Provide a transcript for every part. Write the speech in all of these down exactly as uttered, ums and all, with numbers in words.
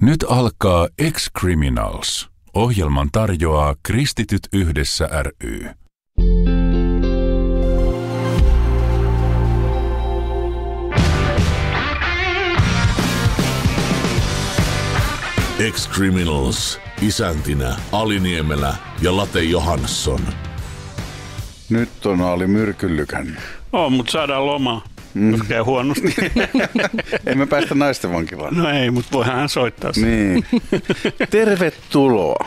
Nyt alkaa Ex-Criminals. Ohjelman tarjoaa Kristityt yhdessä ry. Ex-Criminals. Isäntinä Ali Niemelä ja Late Johansson. Nyt on Ali myrkyllykän. Oo, mutta saadaan lomaa. Mm. Jos käy huonosti. Ei me päästä naisten vankilaan. No ei, mutta voihan hän soittaa sen. Niin. Tervetuloa.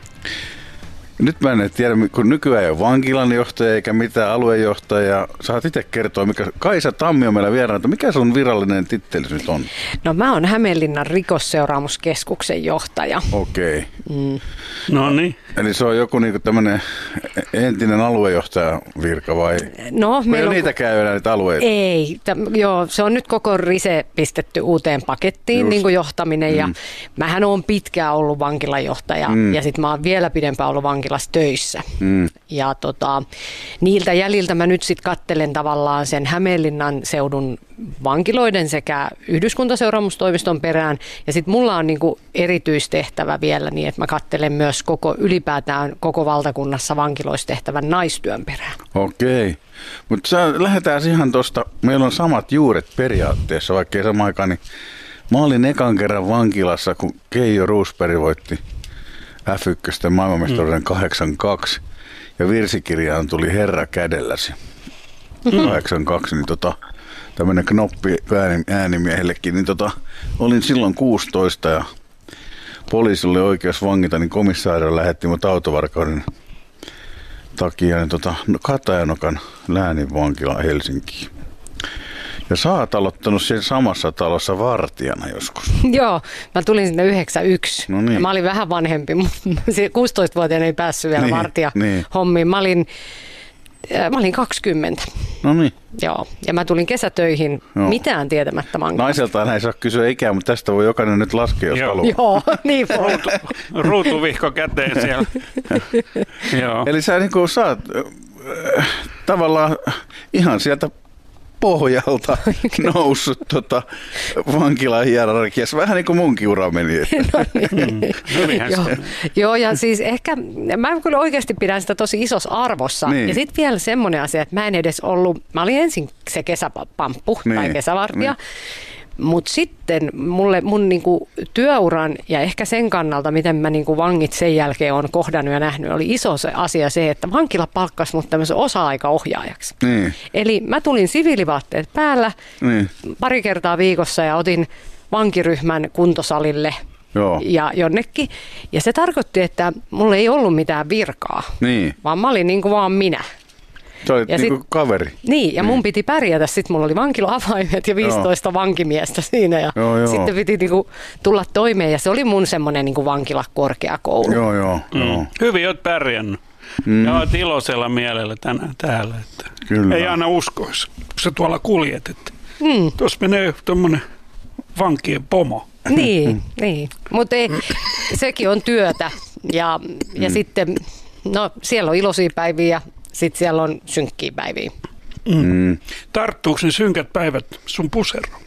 Nyt mä en tiedä, kun nykyään ei ole vankilanjohtaja eikä mitään aluejohtajaa. Saat itse kertoa, mikä Kaisa Tammi on meillä vieraana. Mikä sun virallinen titteli nyt on? No mä oon Hämeenlinnan rikosseuraamuskeskuksen johtaja. Okei. Okay. Mm. No niin. Eli se on joku niinku tämmönen entinen aluejohtaja virka vai? No, meillä on niitä käy enää niitä alueita? Ei. Täm, joo, se on nyt koko rise pistetty uuteen pakettiin, niin kuin johtaminen. Mm. Ja mähän oon pitkään ollut vankilajohtaja mm. ja sit mä oon vielä pidempään ollut vankilassa töissä. Mm. Ja tota, niiltä jäljiltä mä nyt sit kattelen tavallaan sen Hämeenlinnan seudun vankiloiden sekä yhdyskuntaseuraamustoimiston perään. Ja sitten mulla on niinku erityistehtävä vielä niin, että mä kattelen myös koko ylipäätään koko valtakunnassa vankiloissa tehtävän naistyön perään. Okei. Mutta lähdetään ihan tuosta, meillä on samat juuret periaatteessa, vaikka ei samaan aikaan, niin mä olin ekan kerran vankilassa, kun Keijo Roosberg voitti F yksi maailmanmestaruuden mm. kahdeksankymmentäkaksi ja virsikirjaan tuli Herra kädelläsi mm. kahdeksankymmentäkaksi, niin tota, tämmöinen knoppi äänimiehellekin, niin tota, olin silloin kuusitoista ja poliisille oikeus vangita, niin komissaari lähetti mut autovarkauden takia niin tota, Katajanokan lääninvankilaan Helsinkiin. Ja sä oot aloittanut siellä samassa talossa vartijana joskus. Joo, mä tulin sinne yhdeksänkymmentäyksi. No niin. Mä olin vähän vanhempi, kuusitoistavuotiaana ei päässyt vielä niin, vartija niin. hommiin. Mä olin, mä olin kaksikymmentä. No niin. Joo, ja mä tulin kesätöihin Joo. mitään tietämättä vankilasta. Naiseltaan ei saa kysyä ikää, mutta tästä voi jokainen nyt laskea, jos Joo. haluaa. Joo, niin voi. Ruutu, ruutuvihko käteen siellä. Joo. Eli sä niin kuin saat äh, tavallaan ihan sieltä pohjalta noussut tota, vankilan hierarkiassa. Vähän niin kuin munkin ura meni. No niin. Joo. Joo, ja siis ehkä, mä kyllä oikeasti pidän sitä tosi isossa arvossa. Niin. Ja sitten vielä semmoinen asia, että mä en edes ollut, mä olin ensin se kesäpamppu niin. tai kesävartija. Niin. Mutta sitten mulle, mun niinku työuran ja ehkä sen kannalta, miten mä niinku vangit sen jälkeen on kohdannut ja nähnyt, oli iso se asia se, että vankila palkkasi mut tämmöisen osa-aikaohjaajaksi. Niin. Eli mä tulin siviilivaatteet päällä niin. pari kertaa viikossa ja otin vankiryhmän kuntosalille Joo. ja jonnekin. Ja se tarkoitti, että mulla ei ollut mitään virkaa, niin. vaan mä olin niinku vaan minä. Se oli niin kuin kaveri. Niin, ja mun niin. piti pärjätä. Sitten mulla oli vankila-avaimet ja viisitoista joo. vankimiestä siinä. Ja joo, joo. sitten piti niinku tulla toimeen. Ja se oli mun semmoinen niinku vankilakorkeakoulu. Joo, joo, mm. joo. Hyvin oot pärjännyt. Mm. Ja oot iloisella mielellä tänään täällä. Että Kyllä. Ei aina uskoisi, kun sä tuolla kuljet. Että mm. tuossa menee tommonen vankien pomo. Niin, niin. Mutta sekin on työtä. Ja, ja mm. sitten, no siellä on iloisia päiviä. Sitten siellä on synkkiä päiviä. Mm. Tarttuuko ne synkät päivät sun puseroon?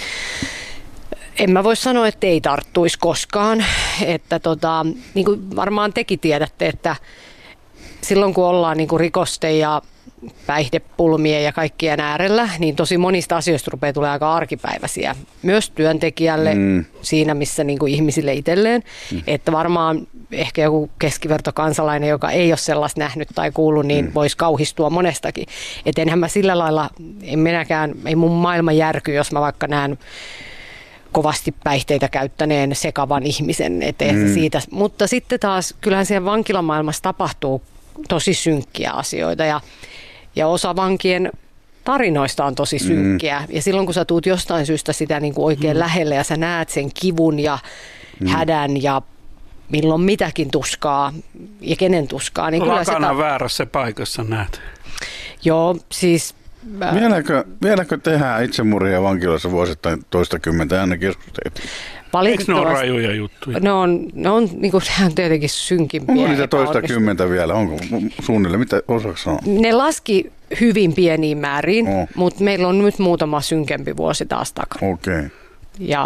En mä voi sanoa, että ei tarttuisi koskaan. Että tota, niin kuin varmaan tekin tiedätte, että silloin kun ollaan niin kuin rikosten ja päihdepulmien ja kaikkien äärellä, niin tosi monista asioista rupeaa tulemaan aika arkipäiväisiä. Myös työntekijälle mm. siinä, missä niin kuin ihmisille itselleen. Mm. Että varmaan ehkä joku keskivertokansalainen, joka ei ole sellaista nähnyt tai kuullut, niin mm. voisi kauhistua monestakin. Että enhän mä sillä lailla, en minäkään, ei mun maailma järky, jos mä vaikka näen kovasti päihteitä käyttäneen sekavan ihmisen eteen mm. siitä. Mutta sitten taas, kyllähän siellä vankilamaailmassa tapahtuu tosi synkkiä asioita ja Ja osa vankien tarinoista on tosi synkkiä. Mm. Ja silloin kun sä tuut jostain syystä sitä niin kuin oikein mm. lähelle ja sä näet sen kivun ja mm. hädän ja milloin mitäkin tuskaa ja kenen tuskaa. Niin kyllä Lakana sitä väärässä paikassa näet. Joo, siis Vieläkö, vieläkö tehdään itsemurhia vankiloissa vuosittain toistakymmentä aina keskusteltiin? Eikö ne ole rajuja juttuja? Ne on, ne on, niin kuin, sehän on tietenkin synkimpiä. Onko niitä toistakymmentä vielä? Onko suunnilleen? Mitä osaako sanoa? Ne laski hyvin pieniin määriin, oh. mutta meillä on nyt muutama synkempi vuosi taas takana. Okei. Okay. Ja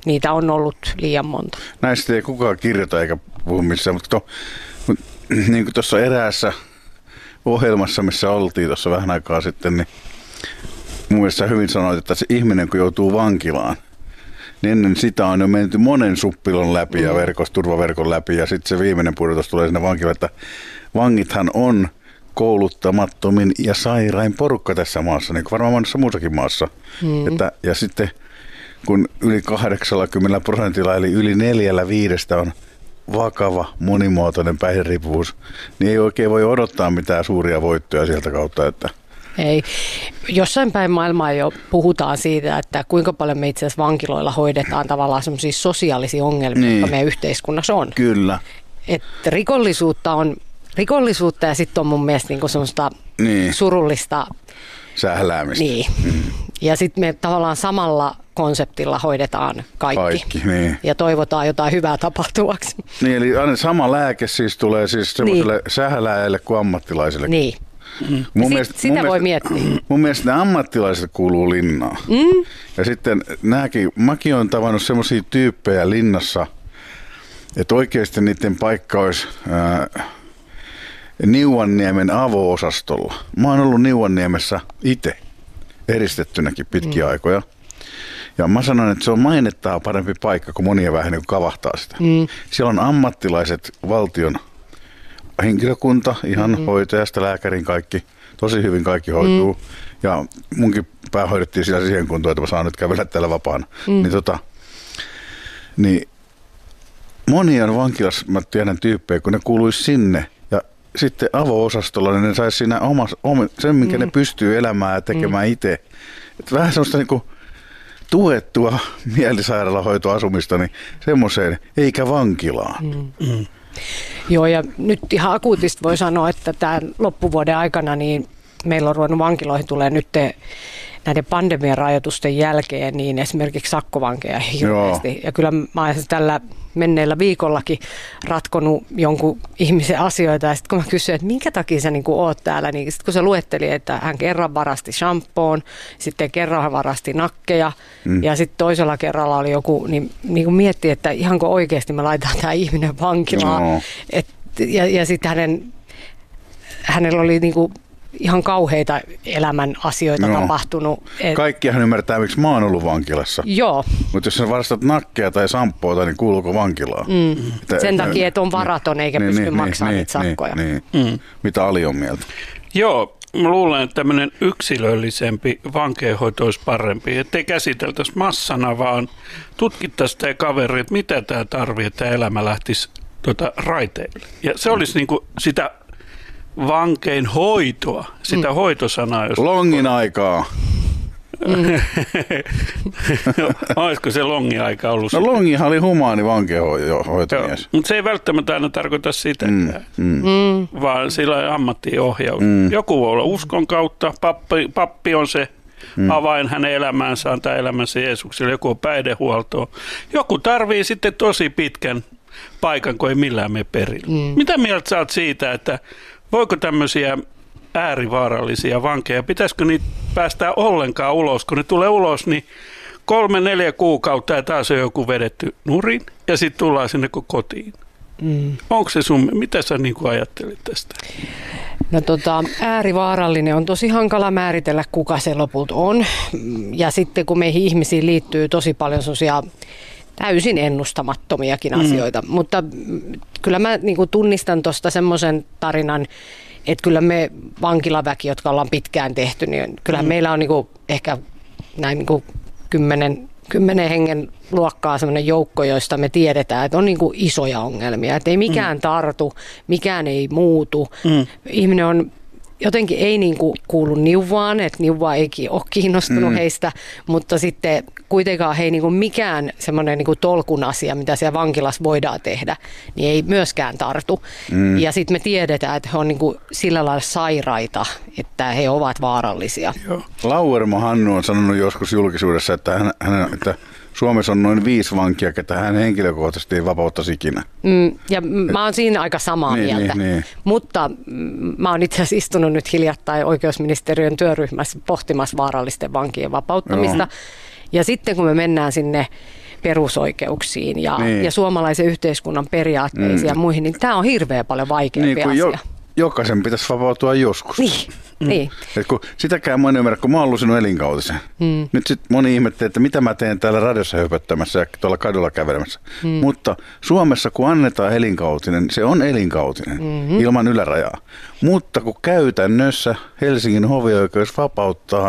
niitä on ollut liian monta. Näistä ei kukaan kirjoita eikä puhu missään, mutta to, niin kuin tuossa eräässä ohjelmassa, missä oltiin tuossa vähän aikaa sitten, niin mun mielestä hyvin sanoit, että se ihminen kun joutuu vankilaan, niin ennen sitä on jo menty monen suppilon läpi ja verkos, turvaverkon läpi ja sitten se viimeinen pudotus tulee sinne vankilaan, että vangithan on kouluttamattomin ja sairain porukka tässä maassa, niin kuin varmaan monessa muussakin maassa. Mm. Että, ja sitten kun yli kahdeksankymmentä prosentilla eli yli neljällä viidestä on vakava, monimuotoinen päihderiippuvuus, niin ei oikein voi odottaa mitään suuria voittoja sieltä kautta. Että ei. Jossain päin maailmaa jo puhutaan siitä, että kuinka paljon me itse asiassa vankiloilla hoidetaan tavallaan sellaisia sosiaalisia ongelmia, niin, jotka meidän yhteiskunnassa on. Kyllä. Että rikollisuutta on rikollisuutta ja sitten on mun mielestä niinku semmoista niin. surullista sähläämistä. Niin. Mm. Ja sitten me tavallaan samalla konseptilla hoidetaan kaikki. Kaikki, niin. Ja toivotaan jotain hyvää tapahtuvaksi. Niin, eli aina sama lääke siis tulee siis semmoiselle niin. sählääjälle kuin ammattilaisille. Niin. Mm. Mun mielestä, sitä mun voi mielestä, miettiä. Mun mielestä ne ammattilaiset kuuluu linnaan. Mm. Ja sitten nääkin, mäkin olen tavannut semmoisia tyyppejä linnassa, että oikeasti niiden paikka olisi ää, Niuanniemen avo-osastolla. Mä oon ollut Niuanniemessä itse eristettynäkin pitkiä mm. aikoja. Ja mä sanon, että se on mainettaa parempi paikka kuin monia vähän niin kuin kavahtaa sitä. Mm. Siellä on ammattilaiset valtion henkilökunta, ihan mm. hoitajasta lääkärin kaikki, tosi hyvin kaikki hoituu. Mm. Ja munkin pää hoidettiin sillä siihen kuntoon, että mä saan nyt kävellä täällä vapaana. Mm. Niin, tota, niin moni on vankilassa, mä tiedän tyyppejä, kun ne kuuluisi sinne. Ja sitten avo-osastolla niin ne saisi siinä omas, sen, minkä mm. ne pystyy elämään ja tekemään mm. itse. Että vähän semmoista niin kuin tuettua mielisairaalahoitoasumista, niin semmoiseen, eikä vankilaan. Mm. Mm. Joo, ja nyt ihan akuutisesti voi sanoa, että tämän loppuvuoden aikana niin meillä on ruvennut vankiloihin tulee nyt näiden pandemian rajoitusten jälkeen niin esimerkiksi sakkovankeja hirveästi. Joo. Ja kyllä mä olen tällä menneellä viikollakin ratkonut jonkun ihmisen asioita ja sitten kun mä kysyin, että minkä takia sä niin kuin oot täällä, niin sitten kun se luetteli, että hän kerran varasti shampoon, sitten kerran hän varasti nakkeja mm. ja sitten toisella kerralla oli joku, niin, niin kuin mietti, että ihanko oikeasti me laitetaan tämä ihminen vankilaan. No. Et, ja ja sitten hänen, hänellä oli niin kuin ihan kauheita elämän asioita no. tapahtunut. Et kaikkihan ymmärtää, miksi mä oon ollut vankilassa. Joo. Mutta jos sä varastat nakkeja tai samppoota, niin kuuluuko vankilaan? Mm. Että, Sen takia, ne, että on varaton eikä niin, pysty niin, maksamaan niin, niitä sakkoja. Niin, niin. Mm. Mitä Ali on mieltä? Joo, mä luulen, että tämmöinen yksilöllisempi vankeinhoito olisi parempi. Että ei käsiteltäisi massana, vaan tutkittaisiin tämä kaveri, että mitä tämä tarvitsee, että tämä elämä lähtisi tuota, raiteille. Ja se olisi niin kuin sitä vankein hoitoa, sitä mm. hoitosanaa. Jos longin aikaa. Mm. Olisiko se longin aika ollut? No longihan oli humaani vankeinhoitomies. Mutta se ei välttämättä aina tarkoita sitäkään, mm. Mm. vaan sillä on ammattiohjaus. Mm. Joku voi olla uskon kautta, pappi, pappi on se mm. avain hänen elämäänsä, antaa elämänsä Jeesukselle, joku on päihdehuoltoa. Joku tarvii sitten tosi pitkän paikan, kun ei millään mene perille. Mm. Mitä mieltä sä oot siitä, että voiko tämmöisiä äärivaarallisia vankeja, pitäisikö niitä päästää ollenkaan ulos? Kun ne tulee ulos, niin kolme, neljä kuukautta ja taas on joku vedetty nurin ja sitten tullaan sinne kotiin. Mm. Onko se sun, mitä sä niin kuin ajattelit tästä? No tota, äärivaarallinen on tosi hankala määritellä, kuka se lopulta on. Ja sitten kun meihin ihmisiin liittyy tosi paljon sellaisia täysin ennustamattomiakin mm. asioita, mutta kyllä mä niin kuin tunnistan tuosta semmoisen tarinan, että kyllä me vankilaväki, jotka ollaan pitkään tehty, niin kyllähän mm. meillä on niin kuin ehkä näin niin kuin kymmenen, kymmenen hengen luokkaa semmoinen joukko, joista me tiedetään, että on niin kuin isoja ongelmia, että ei mikään mm. tartu, mikään ei muutu. Mm. Ihminen on jotenkin ei niin kuin kuulu niuvaan, että niuvaa ei ole kiinnostunut mm. heistä, mutta sitten kuitenkaan he ei niin kuin mikään semmoinen niin kuin tolkun asia, mitä siellä vankilassa voidaan tehdä, niin ei myöskään tartu. Mm. Ja sitten me tiedetään, että he on niin kuin sillä lailla sairaita, että he ovat vaarallisia. Joo. Lauermo Hannu on sanonut joskus julkisuudessa, että, hän, hän, että Suomessa on noin viisi vankia, ketä hän henkilökohtaisesti ei vapauttaisi ikinä. Mm, ja mä oon siinä aika samaa niin, mieltä, niin, niin. Mutta mä oon itse asiassa istunut nyt hiljattain oikeusministeriön työryhmässä pohtimassa vaarallisten vankien vapauttamista. Joo. Ja sitten kun me mennään sinne perusoikeuksiin ja, niin. ja suomalaisen yhteiskunnan periaatteisiin mm. ja muihin, niin tämä on hirveän paljon vaikeampi niin, asia. Jo, jokaisen pitäisi vapautua joskus. Niin, mm. niin. Et kun sitäkään mä en ymmärrä, kun mä oon ollut sinun elinkautisen. Mm. Nyt sitten moni ihmettelee, että mitä mä teen täällä radiossa höpöttämässä ja tuolla kadulla kävelemässä. Mm. Mutta Suomessa kun annetaan elinkautinen, se on elinkautinen mm-hmm. ilman ylärajaa. Mutta kun käytännössä Helsingin hovioikeus vapauttaa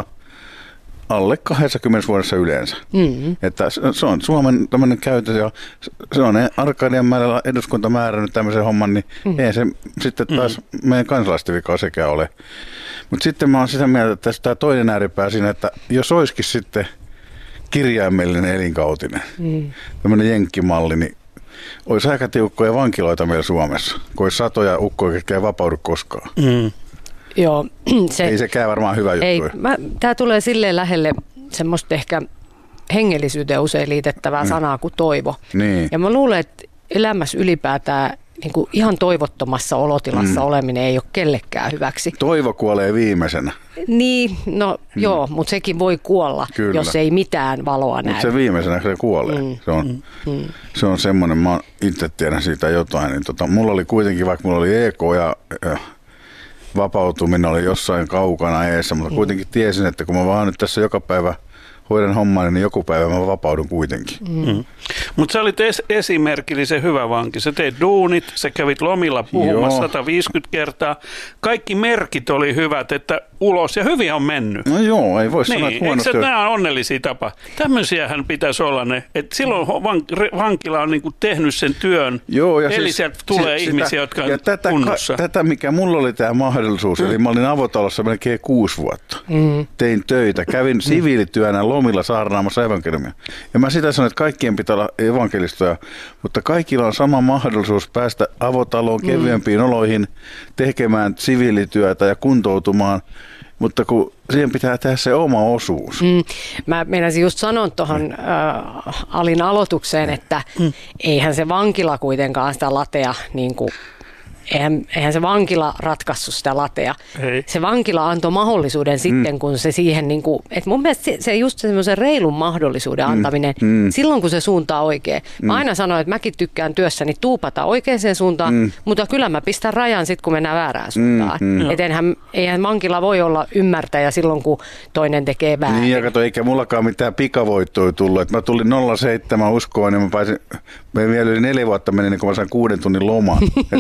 alle kaksikymmentä vuodessa yleensä. Mm-hmm. Että se on Suomen tämmöinen käytös ja se on Arkadianmäellä eduskunta määrännyt tämmöisen homman, niin mm-hmm. ei se sitten taas mm-hmm. meidän kansalaisten vikaa sekään ole. Mutta sitten mä oon sitä mieltä, että tämä toinen ääripää siinä, että jos olisikin sitten kirjaimellinen elinkautinen, mm-hmm. tämmöinen jenkkimalli, niin olisi aika tiukkoja vankiloita meillä Suomessa, kun olisi satoja ukkoja, ketkä ei vapaudu koskaan. Mm-hmm. Joo, se, ei sekään varmaan hyvä juttu. Tämä tulee silleen lähelle semmoista ehkä hengellisyyteen usein liitettävää mm. sanaa kuin toivo. Niin. Ja mä luulen, että elämässä ylipäätään niin kuin ihan toivottomassa olotilassa mm. oleminen ei ole kellekään hyväksi. Toivo kuolee viimeisenä. Niin, no mm. joo, mutta sekin voi kuolla, Kyllä. jos ei mitään valoa näy. Mutta se viimeisenä se kuolee. Mm. Se on, mm. se on semmoinen, mä itse tiedän siitä jotain. Niin tota, mulla oli kuitenkin, vaikka mulla oli E K ja... ja vapautuminen oli jossain kaukana eessä, mutta kuitenkin tiesin, että kun mä vaan nyt tässä joka päivä hoidan hommani, niin joku päivä mä vapaudun kuitenkin. Mm. Mutta sä olit es- esimerkillisen hyvä vanki. Sä teit duunit, sä kävit lomilla puhumassa sata viisikymmentä kertaa. Kaikki merkit oli hyvät, että ulos ja hyvin on mennyt. No joo, ei voi niin, sanoa, että huonosti. Eikö nämä on onnellisia tapa? Tämmöisiähän pitäisi olla ne, että silloin vank- vankila on niinku tehnyt sen työn, joo, ja eli siis, sieltä tulee si- ihmisiä, sitä, jotka on tätä, kunnossa. Ka- tätä, mikä mulla oli tämä mahdollisuus, mm. eli mä olin avotalossa melkein kuusi vuotta. Mm. Tein töitä, kävin siviilityönä lomilla saarnaamassa evankeliumia. Ja mä sitä sanoin, että kaikkien pitää olla evankelistoja, mutta kaikilla on sama mahdollisuus päästä avotaloon kevyempiin mm. oloihin, tekemään siviilityötä ja kuntoutumaan. Mutta kun siihen pitää tehdä se oma osuus. Mm. Mä meinasin just sanoa tuohon äh, Alin aloitukseen, että mm. eihän se vankila kuitenkaan sitä latea niin kuin Eihän, eihän se vankila ratkaissut sitä latea. Ei. Se vankila antoi mahdollisuuden sitten, mm. kun se siihen, niin kuin, että mun mielestä se, se just semmoisen reilun mahdollisuuden antaminen, mm. silloin kun se suuntaa oikein. Mä mm. aina sanoin, että mäkin tykkään työssäni tuupata oikeaan suuntaan, mm. mutta kyllä mä pistän rajan sitten, kun mennään väärään suuntaan. Mm. Mm. Että eihän, eihän vankila voi olla ymmärtäjä silloin, kun toinen tekee väärin. Niin, ja kato, eikä mullakaan mitään pikavoittoja tullut. Et mä tulin nolla seitsemän uskoon, niin mä pääsin, me vielä yli neljä vuotta meni, niin kun mä sain kuuden tunnin loman.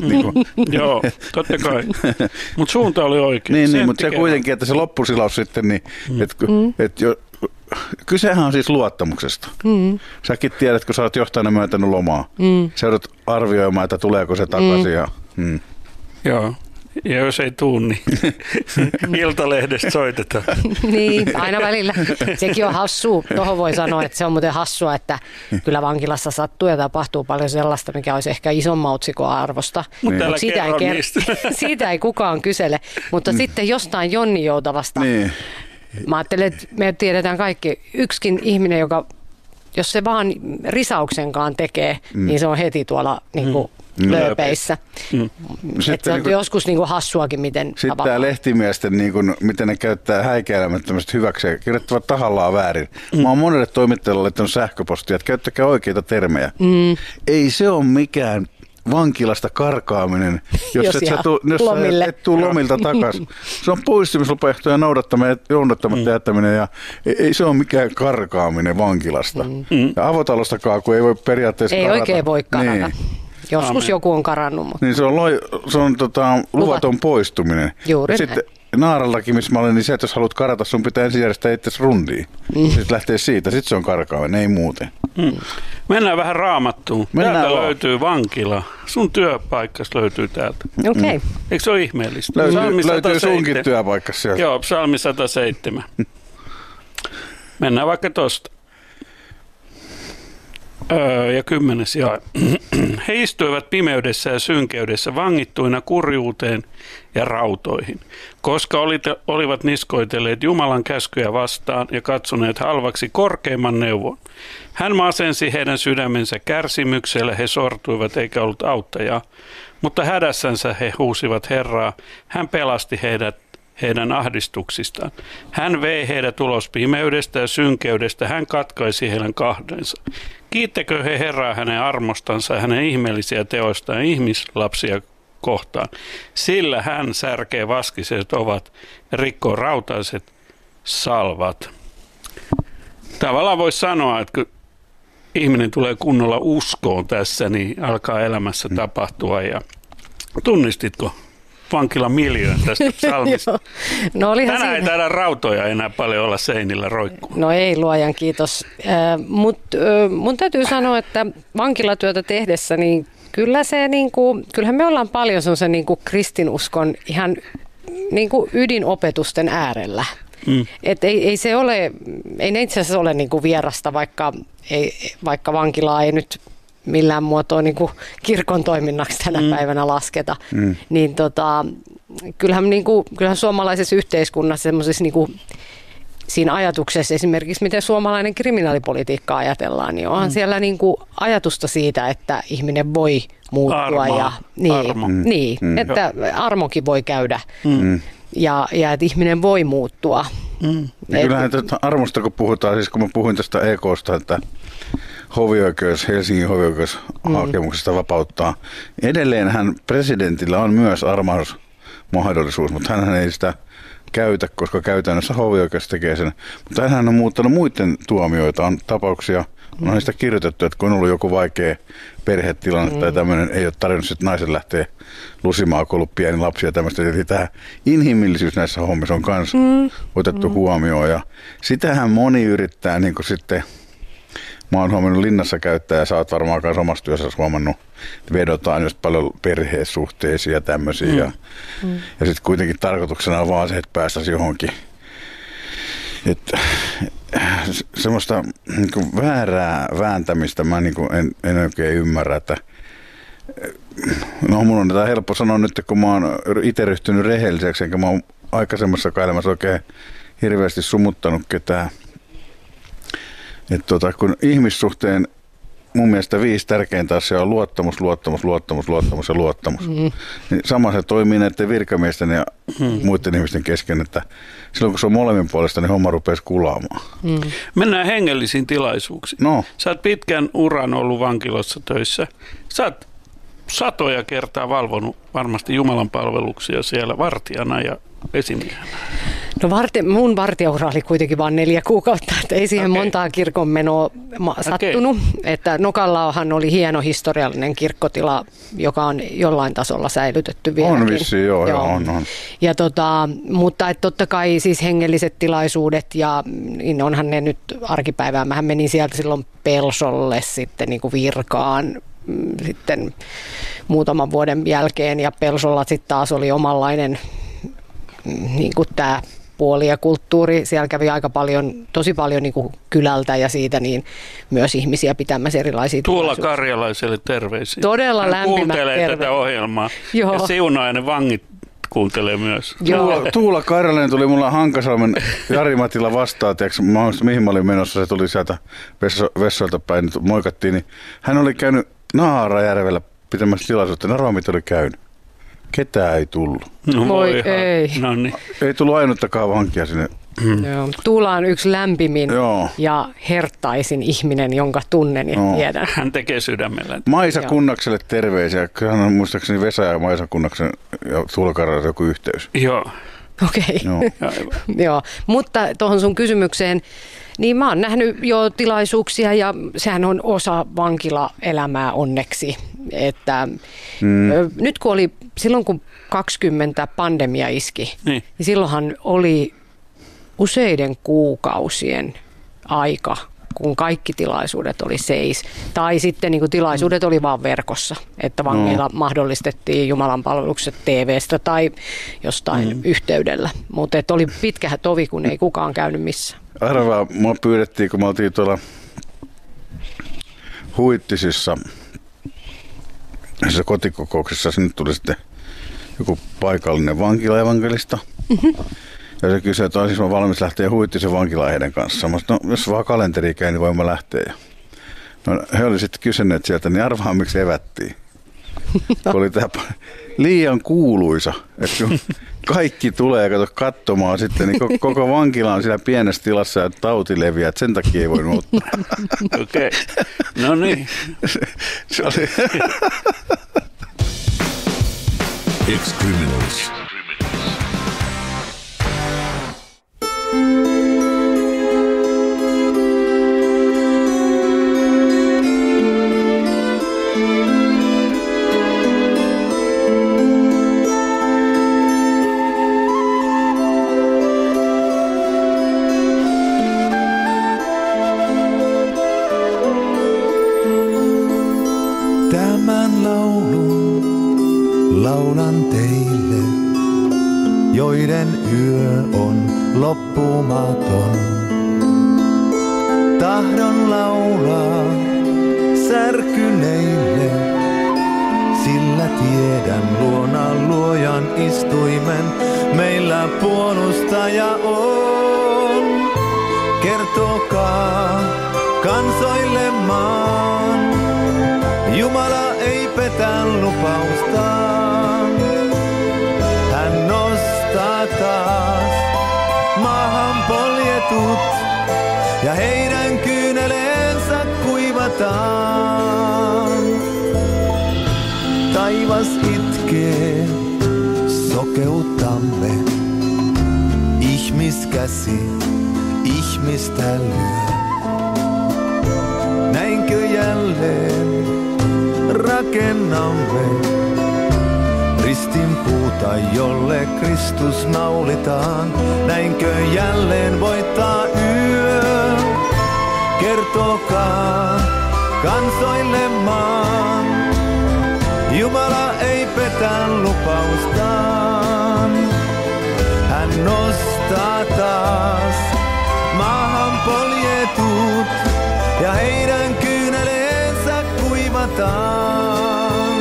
Joo, totta kai. Mutta suunta oli oikein. Niin, niin mutta se kuitenkin, että se loppusilaus sitten, niin, mm. että mm. et jo, kysehän on siis luottamuksesta. Mm. Säkin tiedät, kun sä oot johtajana myöntänyt lomaa. Mm. Sä joudut arvioimaan, että tuleeko se takaisin. Mm. Ja, mm. Joo. Ja jos ei tuu, niin Iltalehdestä soitetaan. Niin, aina välillä. Sekin on hassua. Tuohon voi sanoa, että se on muuten hassua, että kyllä vankilassa sattuu ja tapahtuu paljon sellaista, mikä olisi ehkä isomman otsikon arvosta. Mutta Mut siitä, ei ker- siitä ei kukaan kysele. Mutta mm. sitten jostain Jonni Joutavasta. Niin. Mä ajattelen, että me tiedetään kaikki. Yksikin ihminen, joka, jos se vaan risauksenkaan tekee, mm. niin se on heti tuolla niin kuin, mm. lööpeissä. Mm. Se on niin joskus niin kuin hassuakin, miten sitten tapahtuu. Tämä lehtimiesten, niin kuin, miten ne käyttää häikäilemättömästi hyväksi ja kirjoittavat tahallaan väärin. Mm. Mä oon monelle toimittajalle laittanut sähköpostia, että käyttäkää oikeita termejä. Mm. Ei se ole mikään vankilasta karkaaminen, jos, jos, et, sä tu, jos sä et tuu lomilta takaisin. Se on poistumislupaehtoja noudattamatta jättäminen ja ei, ei se ole mikään karkaaminen vankilasta. Mm. Ja avotalostakaan, kun ei voi periaatteessa ei karata. Ei oikein voi karata. Niin. Joskus Amen. Joku on karannut. Mutta. Niin se on, loi, se on tota, luvaton poistuminen. Juuri sitten Naarallakin, missä mä olin, niin se, että jos haluat karata, sun pitää ensin järjestää itsesi rundiin. Mm. Sitten lähtee siitä, sitten se on karkaaminen, ei muuten. Mm. Mennään vähän Raamattuun. Mennään täältä vaan. Löytyy vankila. Sun työpaikkas löytyy täältä. Okei. Okay. Mm. Eikö se ole ihmeellistä? Löytyy, löytyy sunkin työpaikkas sieltä. Joo, psalmi sata seitsemän. Mennään vaikka tosta. Öö, ja kymmenes jae. He istuivat pimeydessä ja synkeydessä vangittuina kurjuuteen ja rautoihin, koska olivat niskoitelleet Jumalan käskyjä vastaan ja katsoneet halvaksi korkeimman neuvon. Hän masensi heidän sydämensä kärsimykselle, he sortuivat eikä ollut auttajaa, mutta hädässänsä he huusivat Herraa. Hän pelasti heidät heidän ahdistuksistaan. Hän vei heidät ulos pimeydestä ja synkeydestä, hän katkaisi heidän kahdensa. Kiittäkö he Herraa hänen armostansa ja hänen ihmeellisiä teoistaan ihmislapsia kohtaan, sillä hän särkee vaskiset ovat ja rikkoo rautaiset salvat. Tavallaan voisi sanoa, että kun ihminen tulee kunnolla uskoon tässä, niin alkaa elämässä tapahtua. Ja tunnistitko vankilan miljöön tästä psalmista? No Tänään siinä. ei taida rautoja enää paljon olla seinillä roikkuu. No ei, luojan kiitos. Äh, Mutta äh, mun täytyy sanoa, että vankilatyötä tehdessä, niin kyllä se, niin kuin, kyllähän me ollaan paljon semmoisen niin kuin kristinuskon ihan niin kuin ydinopetusten äärellä. Mm. Et ei, ei se ole, ei ne itse asiassa ole niin kuin vierasta, vaikka, ei, vaikka vankilaa ei nyt millään muotoa niin kuin kirkon toiminnaksi tänä mm. päivänä lasketa. Mm. Niin tota, kyllähän, niin kuin, kyllähän suomalaisessa yhteiskunnassa semmoisessa niin kuin siinä ajatuksessa esimerkiksi, miten suomalainen kriminaalipolitiikka ajatellaan, niin onhan mm. siellä niin kuin ajatusta siitä, että ihminen voi muuttua. Armo. Ja, niin, Armo. niin mm. että armokin voi käydä mm. ja, ja että ihminen voi muuttua. Mm. Et, kyllähän tätä armosta, kun puhutaan, siis kun mä puhuin tästä E K:sta, että hovioikeus, Helsingin hovioikeus hakemuksesta mm. vapauttaa. Edelleenhän presidentillä on myös armahdusmahdollisuus, mutta hän ei sitä käytä, koska käytännössä hovioikeus tekee sen. Mutta hän on muuttanut muiden tuomioita. On tapauksia, mm. on sitä kirjoitettu, että kun on ollut joku vaikea perhetilanne mm. tai tämmöinen, ei ole tarjonnut, että naisen lähtee lusimaan, kun on ollut pieni lapsi ja tämmöistä. Eli tämä inhimillisyys näissä hommissa on myös mm. otettu mm. huomioon. Ja sitähän moni yrittää niin kuin sitten, mä oon huomannut linnassa käyttää ja sä oot varmaan myös omassa työssä huomannut, että vedotaan just paljon perhesuhteisiin ja tämmöisiä. Mm. Ja, mm. ja sitten kuitenkin tarkoituksena on vaan se, että päästäisiin johonkin. Että semmoista niin kuin väärää vääntämistä mä niin kuin en, en oikein ymmärrä, että no mun on tätä helppo sanoa nyt, kun mä oon itse ryhtynyt rehelliseksi, enkä mä oon aikaisemmassa elämässä oikein hirveästi sumuttanut ketään. Että tota, kun ihmissuhteen mun mielestä viisi tärkeintä asiaa on luottamus, luottamus, luottamus, luottamus ja luottamus. Mm. Niin sama se toimii näiden virkamiesten ja mm. muiden ihmisten kesken, että silloin kun se on molemmin puolesta, niin homma rupeaa kulaamaan. Mm. Mennään hengellisiin tilaisuuksiin. No. Sä oot pitkän uran ollut vankilassa töissä. Sä oot satoja kertaa valvonut varmasti Jumalan palveluksia siellä vartijana ja esimiehenä. No varti, mun vartijaura oli kuitenkin vain neljä kuukautta, että ei siihen okay. montaa kirkonmenoa sattunut. Okay. Että Nokallahan oli hieno historiallinen kirkkotila, joka on jollain tasolla säilytetty vieläkin. On vissiin, joo, joo. on, on. Ja tota, mutta et totta kai siis hengelliset tilaisuudet, ja niin onhan ne nyt arkipäivää. Mähän menin sieltä silloin Pelsolle sitten niin kuin virkaan sitten muutaman vuoden jälkeen, ja Pelsolla sitten taas oli omanlainen niin kuin tämä puoli ja kulttuuri. Siellä kävi aika paljon, tosi paljon niin kuin kylältä ja siitä niin myös ihmisiä pitämässä erilaisia Tuula Karjalaiselle terveisiä. Todella Hän lämpimät kuuntelee terveisiä tätä ohjelmaa. Joo. Ja siunaa ne vangit kuuntelee myös. Tuula, Tuula Karjalainen tuli mulla Hankasalmen Jari Matilla vastaan, tiiäks, mä muistan, mihin mä olin menossa, se tuli sieltä vessoilta päin, moikattiin, niin hän oli käynyt Naarajärvellä pitämässä tilaisuutta, ne roomit oli käynyt. Ketään ei tullut. No voi ei. No niin. Ei tullut ainuttakaan vankia sinne. Joo. Tuula on yksi lämpimin Joo. ja hertaisin ihminen, jonka tunnen ja Joo. tiedän. Hän tekee sydämellä. Maisa Kunnakselle terveisiä. Hän on muistaakseni Vesa ja Maisa Kunnaksen ja Tuula Karjalaisen joku yhteys. Joo. Okei. Joo. Joo. Mutta tuohon sun kysymykseen, niin mä oon nähnyt jo tilaisuuksia ja sehän on osa vankilaelämää onneksi. Että mm. nyt kun oli, silloin kun kaksikymmentä pandemia iski, niin, niin silloinhan oli useiden kuukausien aika, kun kaikki tilaisuudet oli seis. Tai sitten niin kuin tilaisuudet oli vaan verkossa, että vangeilla no. mahdollistettiin Jumalan palvelukset T V:stä tai jostain mm. yhteydellä. Mutta oli pitkä tovi, kun ei kukaan käynyt missään. Arvaa, mua pyydettiin, kun me oltiin tuolla Huittisissa kotikokouksessa, sinne tuli sitten joku paikallinen vankila-evankelista. Mm-hmm. Ja se kysyi, että olisinko valmis lähteä Huittisen vankilaan heidän kanssaan. Mä sanoin, no jos vaan kalenteri käy, niin voimme lähteä. No, he olivat sitten kysyneet sieltä, niin arvaa miksi evättiin. kun oli tämä liian kuuluisa, että kun kaikki tulee kato katsomaan sitten, niin koko, koko vankila on siellä pienessä tilassa ja tauti leviää, että sen takia ei voinut ottaa. Okei, okay. No niin. Se oli... Ex-Criminals. Tämän laulun laulan teille, joiden yö on loppumaton. Tahdon laulaa särkyneille, sillä tiedän luona luojan istuimen. Meillä puolustaja on. Kertokaa kansoille maan, Jumala ei petä lupaustaan. Hän nostaa taas maahan poljetut ja heidän kyyneleensä kuivataan. Taivas itkee sokeuttamme, ihmiskäsi ihmistä lyö. Näinkö jälleen rakennamme ristin puuta, jolle Kristus naulitaan? Näinkö jälleen voittaa yö? Kertokaa kansoille maan, Jumala ei petä lupaustaan. Hän nostaa taas maahan poljetut ja heidän kyyneleensä kuivataan.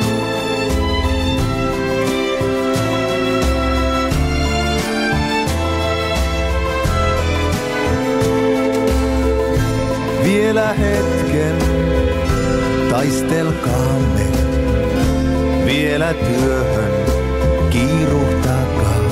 Vielä hetken taistelkaamme, vielä työhön kiiruhtakaa.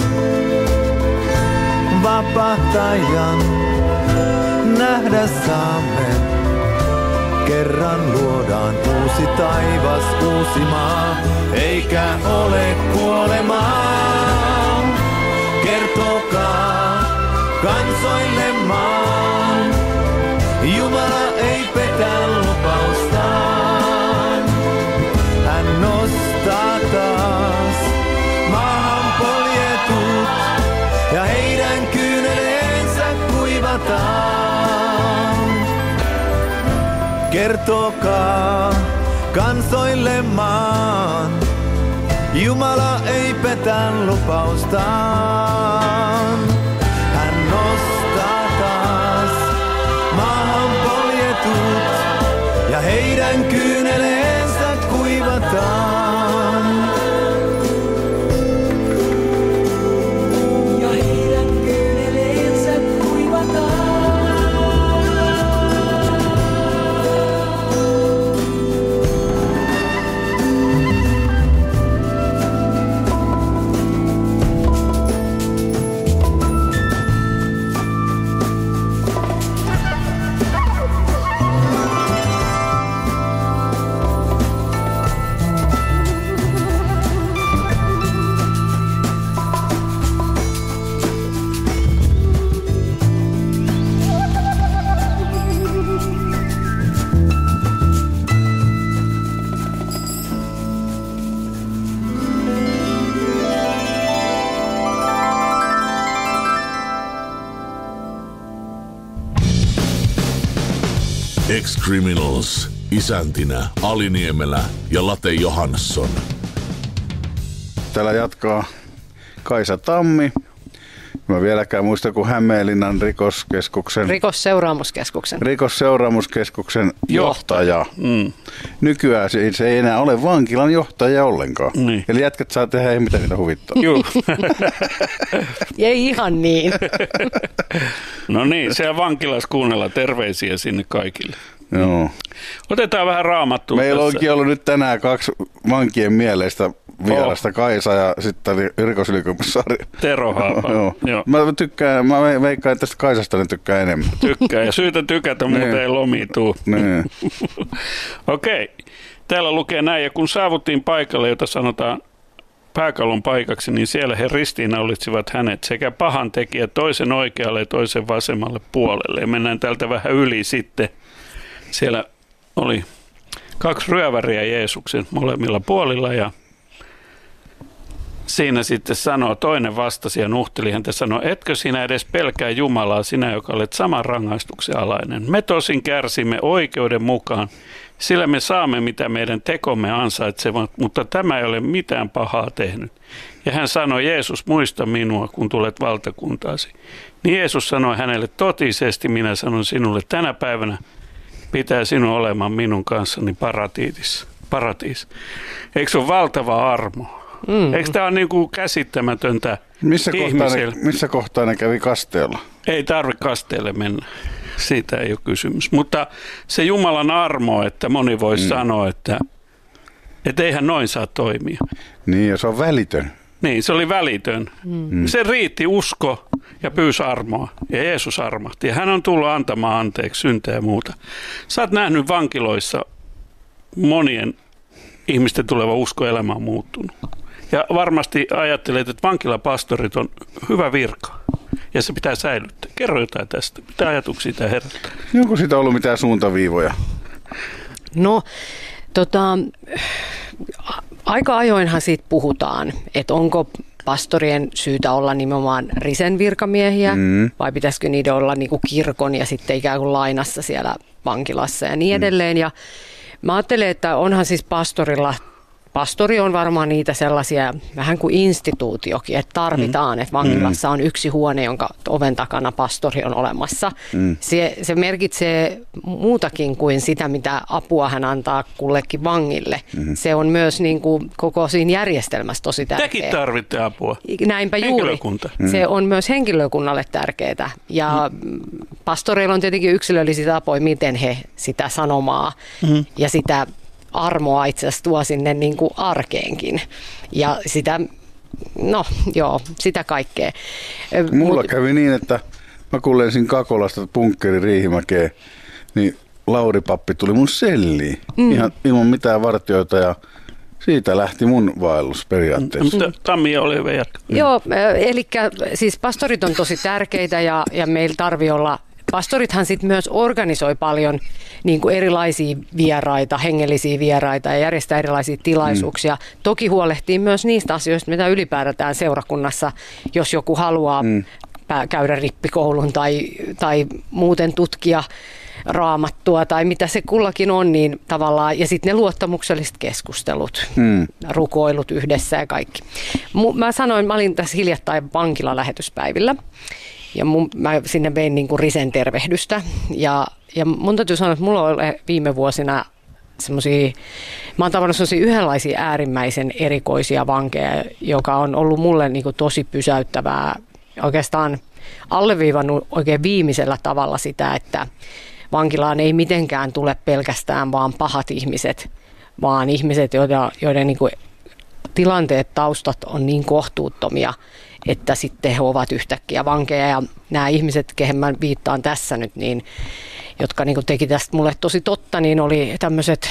Vapahtajan nähdä saamme, kerran luodaan uusi taivas, uusi maa, eikä ole kuolemaa. Kertokaa kansoille maan, Jumala ei petä lupaustaan. Hän nostaa taas maahan poljetut ja heidän kyyneleensä kuivataan. Kertokaa kansoille maan, Jumala ei petä lupaustaan. Hän nostaa taas maahan poljetut ja heidän kyyneleensä kuivataan. Ja heidän kyyneleensä kuivataan. Ex-Criminals, isäntinä Ali Niemelä ja Late Johansson. Täällä jatkaa Kaisa Tammi. Mä vieläkään muista kuin Hämeenlinnan rikoskeskuksen, Rikosseuraamuskeskuksen. rikosseuraamuskeskuksen johtaja. Mm. Nykyään se, se ei enää ole vankilan johtaja ollenkaan. Niin. Eli jätkät saa tehdä, ei mitä niitä huvittaa. Juu. Ei ihan niin. No niin, siellä vankilassa kuunnella terveisiä sinne kaikille. Joo. Otetaan vähän Raamattua. Meillä tässä. onkin ollut nyt tänään kaksi vankien mieleistä vierasta, oh. Kaisa ja sitten rikosylikomissari Tero Haapa. Joo. Joo. Mä tykkään, mä veikkaan, että tästä Kaisasta ne tykkää enemmän. Tykkää ja syytä tykätä, mutta ei lomi tuu. Okei. Okay. Täällä lukee näin, ja kun saavuttiin paikalle, jota sanotaan pääkallon paikaksi, niin siellä he ristiinnaulitsivat hänet sekä pahan tekijät toisen oikealle ja toisen vasemmalle puolelle. Ja mennään täältä vähän yli sitten. Siellä oli kaksi ryöväriä Jeesuksen molemmilla puolilla ja siinä sitten sanoo, toinen vastasi ja nuhteli häntä, sanoi, etkö sinä edes pelkää Jumalaa, sinä joka olet saman rangaistuksen alainen. Me tosin kärsimme oikeuden mukaan, sillä me saamme mitä meidän tekomme ansaitsevat, mutta tämä ei ole mitään pahaa tehnyt. Ja hän sanoi, Jeesus, muista minua, kun tulet valtakuntaasi. Niin Jeesus sanoi hänelle, totisesti minä sanon sinulle, tänä päivänä pitää sinun olemaan minun kanssani paratiisissa. Paratiis. Eikö se ole valtava armo? Mm. Eikö tämä ole niin kuin käsittämätöntä missä kohtaa, ne, missä kohtaa ne kävi kasteella? Ei tarvitse kasteelle mennä. Siitä ei ole kysymys. Mutta se Jumalan armo, että moni voi mm. sanoa, että, että eihän noin saa toimia. Niin, ja se on välitön. Niin, se oli välitön. Mm. Se riitti usko ja pyysi armoa. Ja Jeesus armahti. Ja hän on tullut antamaan anteeksi syntejä ja muuta. Sä oot nähnyt vankiloissa monien ihmisten tuleva uskoelämä on muuttunut. Ja varmasti ajattelet, että vankilapastorit on hyvä virka. Ja se pitää säilyttää. Kerro jotain tästä. Mitä ajatuksia tämä herättää? Onko siitä ollut mitään suuntaviivoja? No, tota, aika ajoinhan siitä puhutaan, että onko pastorien syytä olla nimenomaan risen virkamiehiä mm. vai pitäisikö niiden olla niinku kirkon ja sitten ikään kuin lainassa siellä vankilassa ja niin edelleen. Mm. Ja mä ajattelen, että onhan siis pastorilla, pastori on varmaan niitä sellaisia vähän kuin instituutiokin, että tarvitaan, mm. että vankilassa on yksi huone, jonka oven takana pastori on olemassa. Mm. Se, se merkitsee muutakin kuin sitä, mitä apua hän antaa kullekin vangille. Mm. Se on myös niin kuin koko siinä järjestelmässä tosi tärkeää. Tekin tarvitte apua. Näinpä juuri. Mm. Se on myös henkilökunnalle tärkeää. Ja mm. pastoreilla on tietenkin yksilöllisiä tapoja, miten he sitä sanomaa mm. ja sitä armoa itse asiassa tuo sinne niin kuin arkeenkin. Ja sitä, no joo, sitä kaikkea. Mulla Mut, kävi niin, että mä kun lensin Kakolasta Punkkeri Riihimäkeen, niin Lauri Pappi tuli mun selliin. Mm. Ihan ilman mitään vartijoita ja siitä lähti mun vaellus periaatteessa. Mm. Tammi oli hyvä jatkaa. Joo, eli siis pastorit on tosi tärkeitä ja, ja meillä tarvii olla. Pastorithan sitten myös organisoi paljon niin kuin erilaisia vieraita, hengellisiä vieraita ja järjestää erilaisia tilaisuuksia. Mm. Toki huolehtii myös niistä asioista, mitä ylipäätään seurakunnassa, jos joku haluaa mm. käydä rippikoulun tai, tai muuten tutkia raamattua tai mitä se kullakin on, niin tavallaan, ja sitten ne luottamukselliset keskustelut, mm. rukoilut yhdessä ja kaikki. Mä sanoin, mä olin tässä hiljattain vankilalähetyspäivillä. Ja mun, mä sinne vein niin kuin risen tervehdystä ja, ja mun täytyy sanoa, että mulla on viime vuosina semmosia, mä oon tavannut semmosia yhdenlaisia äärimmäisen erikoisia vankeja, joka on ollut mulle niin kuin tosi pysäyttävää, oikeastaan alleviivannut oikein viimeisellä tavalla sitä, että vankilaan ei mitenkään tule pelkästään vaan pahat ihmiset, vaan ihmiset, joiden, joiden niin kuin tilanteet, taustat on niin kohtuuttomia, että sitten he ovat yhtäkkiä vankeja ja nämä ihmiset, kehen mä viittaan tässä nyt, niin, jotka niin kuin teki tästä mulle tosi totta, niin oli tämmöiset,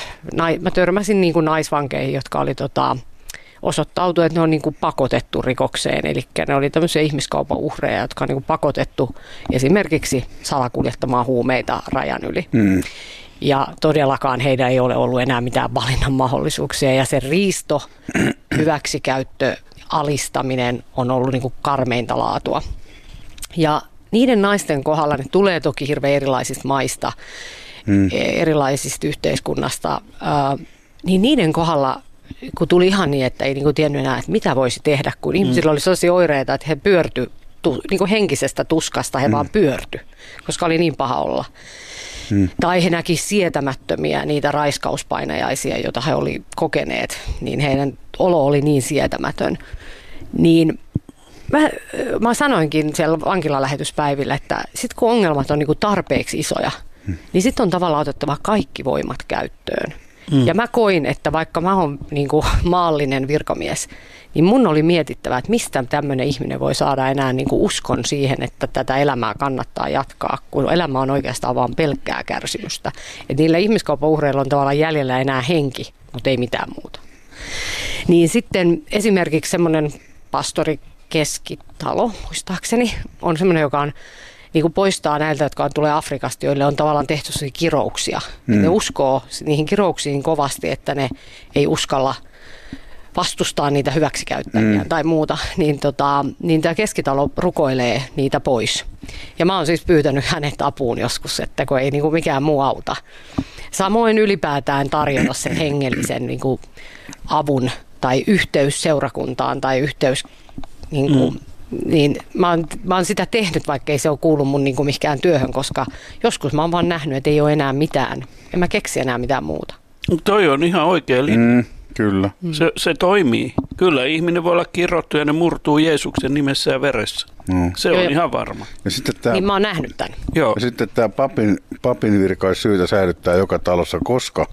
mä törmäsin niin kuin naisvankeihin, jotka oli tota, osoittautu, että ne on niin kuin pakotettu rikokseen, eli ne oli tämmöisiä ihmiskaupan uhreja, jotka on niin kuin pakotettu esimerkiksi salakuljettamaan huumeita rajan yli. Mm. Ja todellakaan heidän ei ole ollut enää mitään valinnan mahdollisuuksia ja se riisto, hyväksikäyttö, alistaminen on ollut niin kuin karmeinta laatua. Ja niiden naisten kohdalla ne tulee toki hirveän erilaisista maista, mm. erilaisista yhteiskunnasta, äh, niin niiden kohdalla, kun tuli ihan niin, että ei niin kuin tiennyt enää, että mitä voisi tehdä, kun mm. ihmisillä oli sellaisia oireita, että he pyörtyi tu, niin kuin henkisestä tuskasta, he mm. vaan pyörtyi, koska oli niin paha olla. Hmm. Tai he näki sietämättömiä niitä raiskauspainajaisia, joita he oli kokeneet, niin heidän olo oli niin sietämätön. Niin mä, mä sanoinkin siellä vankilalähetyspäivillä, että sit kun ongelmat on niinku tarpeeksi isoja, hmm. niin sitten on tavallaan otettava kaikki voimat käyttöön. Hmm. Ja mä koin, että vaikka mä oon niin kuin maallinen virkamies, niin mun oli mietittävä, että mistä tämmöinen ihminen voi saada enää niin kuin uskon siihen, että tätä elämää kannattaa jatkaa, kun elämä on oikeastaan vaan pelkkää kärsimystä. Että niillä ihmiskaupan uhreilla on tavallaan jäljellä enää henki, mutta ei mitään muuta. Niin sitten esimerkiksi semmoinen pastori Keskitalo, muistaakseni, on semmoinen, joka on, niin kuin poistaa näiltä, jotka tulee Afrikasta, joille on tavallaan tehty kirouksia. Mm. Ne uskoo niihin kirouksiin kovasti, että ne ei uskalla vastustaa niitä hyväksikäyttäjiä mm. tai muuta, niin, tota, niin tämä Keskitalo rukoilee niitä pois. Ja mä oon siis pyytänyt hänet apuun joskus, että kun ei niin kuin mikään muu auta. Samoin ylipäätään tarjota sen hengellisen niin kuin avun tai yhteys seurakuntaan tai yhteys, niin, kuin, mm. niin mä, oon, mä oon sitä tehnyt, vaikka ei se ole kuullut mun niin kuin mihinkään työhön, koska joskus mä oon vaan nähnyt, että ei ole enää mitään. En mä keksi enää mitään muuta. Toi on ihan oikea linja. Mm. Kyllä. Se, se toimii. Kyllä ihminen voi olla kirottu ja ne murtuu Jeesuksen nimessä ja veressä. Mm. Se on Joo, ihan varma. Ja sitten tämä, niin mä oon nähnyt tämän. Joo. Ja sitten tämä papin, papin virka olisi syytä säilyttää joka talossa, koska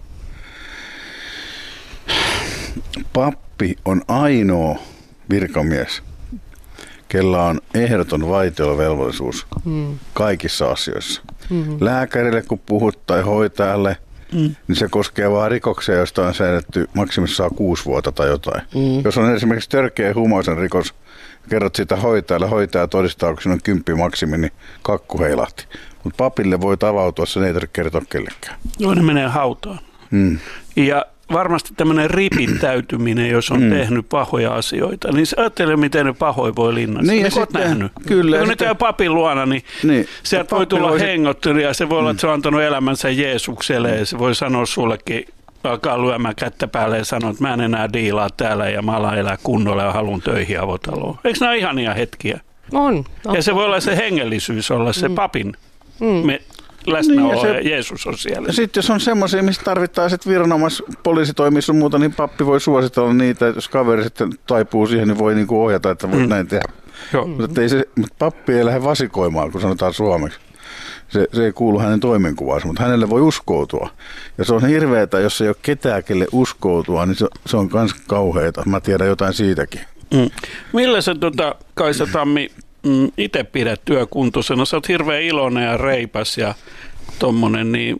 pappi on ainoa virkamies, kella on ehdoton vaitiolovelvollisuus mm. kaikissa asioissa. Mm-hmm. Lääkärille kun puhut tai hoitajalle, Mm. niin se koskee vain rikoksia, joista on säädetty maksimissaan kuusi vuotta tai jotain. Mm. Jos on esimerkiksi törkeä huumausainerikos, rikos, kerrot sitä hoitajalle, hoitaja todistaa, kun siinä on kymppi maksimi, niin kakku heilahti. Mutta papille voi avautua, se ei tarvitse kertoa kellekään. Joo, ne menee hautaan. Mm. Ja varmasti tämmöinen ripittäytyminen, jos on mm. tehnyt pahoja asioita, niin sä ajattelee, miten ne pahoin voi linnassa. Niin, niin kun oot nähnyt. Kyllä. Kun ne käy papin luona, niin, niin sieltä voi tulla voisi... hengottelija ja se voi olla, että se on antanut elämänsä Jeesukselle ja se voi sanoa sullekin, alkaa lyömään kättä päälle ja sanoa, että mä en enää diilaa täällä ja mä alan elää kunnolla ja haluan töihin avotaloon. Eikö nämä ihania hetkiä? On. on. Ja se voi olla se hengellisyys, olla se mm. papin mm. me, läsnäolo niin, ja, se, ja Jeesus on siellä. Ja sitten jos on semmoisia, missä tarvitaan sitten viranomais, poliisitoimissa ja muuta, niin pappi voi suositella niitä, että jos kaveri sitten taipuu siihen, niin voi niinku ohjata, että voit mm. näin tehdä. Joo. Mutta, ei se, mutta pappi ei lähde vasikoimaan, kun sanotaan suomeksi. Se, se ei kuulu hänen toimenkuvaansa, mutta hänelle voi uskoutua. Ja se on hirveätä, jos ei ole ketään, kelle uskoutua, niin se, se on myös kauheata. Mä tiedän jotain siitäkin. Mm. Millä sä, tota, Kaisa Tammi, mm, itse pidät työkuntoisena? Sä oot hirveän iloinen ja reipas ja tommonen, niin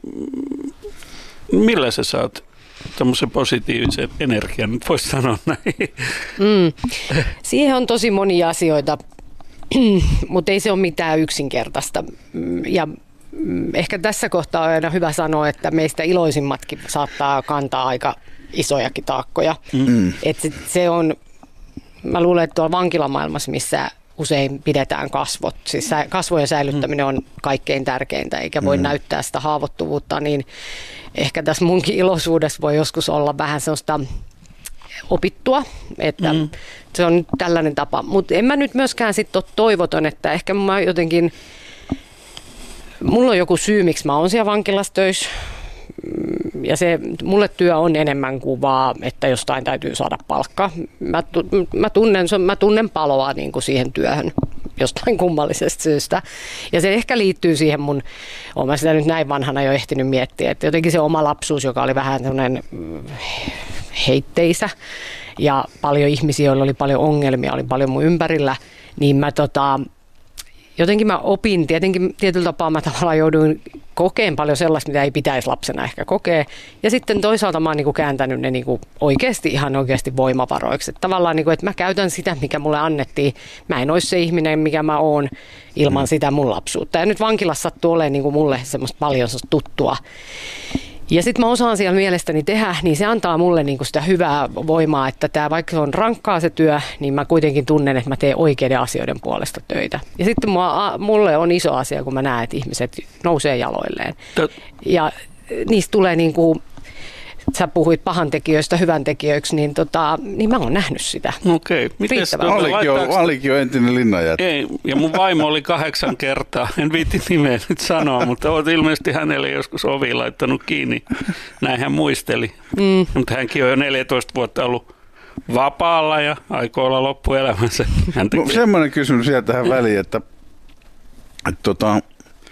millä sä saat tämmöisen positiivisen energian, nyt voisi sanoa näin? Mm. Siihen on tosi monia asioita, mutta ei se ole mitään yksinkertaista. Ja ehkä tässä kohtaa on aina hyvä sanoa, että meistä iloisimmatkin saattaa kantaa aika isojakin taakkoja. Mm. Että se on, mä luulen, että tuolla vankilamaailmassa, missä usein pidetään kasvot, siis kasvojen säilyttäminen on kaikkein tärkeintä, eikä voi mm. näyttää sitä haavoittuvuutta, niin ehkä tässä munkin iloisuudessa voi joskus olla vähän sellaista opittua, että mm. se on tällainen tapa. Mutta en mä nyt myöskään sitten ole toivoton, että ehkä mä jotenkin, mulla on joku syy, miksi mä oon siellä vankilassa töissä. Ja se, mulle työ on enemmän kuin vaan, että jostain täytyy saada palkka. Mä, mä, tunnen, mä tunnen paloa niin kuin siihen työhön jostain kummallisesta syystä. Ja se ehkä liittyy siihen mun, oon mä sitä nyt näin vanhana jo ehtinyt miettiä, että jotenkin se oma lapsuus, joka oli vähän sellainen heitteisä ja paljon ihmisiä, joilla oli paljon ongelmia, oli paljon mun ympärillä, niin mä tota, jotenkin mä opin, tietenkin tietyllä tapaa mä tavallaan jouduin kokeen paljon sellaista, mitä ei pitäisi lapsena ehkä kokea. Ja sitten toisaalta mä oon niinku kääntänyt ne niinku oikeasti, ihan oikeasti voimavaroiksi. Että tavallaan, niinku, että mä käytän sitä, mikä mulle annettiin. Mä en olisi se ihminen, mikä mä oon ilman sitä mun lapsuutta. Ja nyt vankilassa sattuu olemaan niinku mulle semmoista paljon semmoista tuttua. Ja sitten mä osaan siellä mielestäni tehdä, niin se antaa mulle niinku sitä hyvää voimaa, että tää, vaikka se on rankkaa se työ, niin mä kuitenkin tunnen, että mä teen oikeiden asioiden puolesta töitä. Ja sitten mua, mulle on iso asia, kun mä näen, että ihmiset nousee jaloilleen. Tot. Ja niistä tulee niinku, sä puhuit pahantekijöistä hyväntekijöiksi, niin, tota, niin mä oon nähnyt sitä. Okei. Mites Olikin jo entinen linnanjättä. Ei, ja mun vaimo oli kahdeksan kertaa, en viitti nimeä nyt sanoa, mutta olet ilmeisesti hänelle joskus ovi laittanut kiinni. Näin hän muisteli. Mm. Mutta hänkin on jo neljätoista vuotta ollut vapaalla ja aikoo olla loppuelämänsä. No, semmoinen kysymys sieltä tähän väliin, että, että tota,